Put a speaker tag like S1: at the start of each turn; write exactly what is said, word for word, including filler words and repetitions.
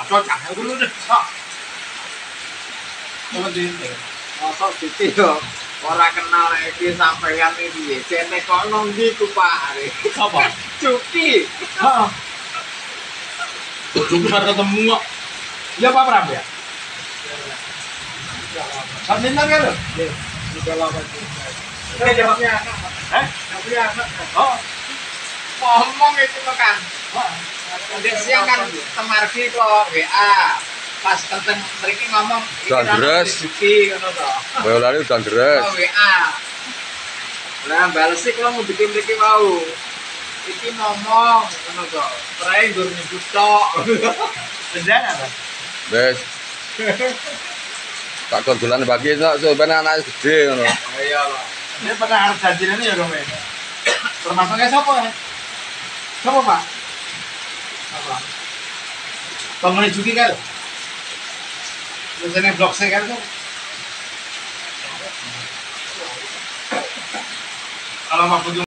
S1: mosok cah dulu deh. Sok. Coba di.
S2: Mosok Juki yo ora kenal iki sampeyan iki piye. Cene kok nang ndi ku Pak?
S1: Sapa?
S2: Juki.
S1: Heeh. Jumpa ketemu kok. Ya Pak Pram ya? Samintan kan lo?
S2: Nggih. Juga lama juga.
S1: Oke, jawabnya
S2: anak.
S1: Hah?
S2: Tapi anak.
S1: Oh.
S2: Ngomong itu kan.
S1: Heeh.
S2: Udah siang kan temargi kok W A. Pas tentang mriki ngomong iki
S3: Dan deres.
S2: Juki ngono to.
S3: Boyolali udan deres.
S2: Oh, W A. Lah bales sih kalau mau bikin mriki mau. Iki ngomong ngono to. Prae nggur nyebut tok.
S1: Beneran apa?
S3: Wes. Tak kon dolan bagi sok sampeyan anake gede ngono.
S2: Iya loh.
S1: Dia pernah harus janjian ini ya dong, men. Termasuknya siapa ya? Siapa Pak?
S2: Apa?
S1: Bangunin Juki kan? Biasanya blok C kan tuh? Kalau mau kunjung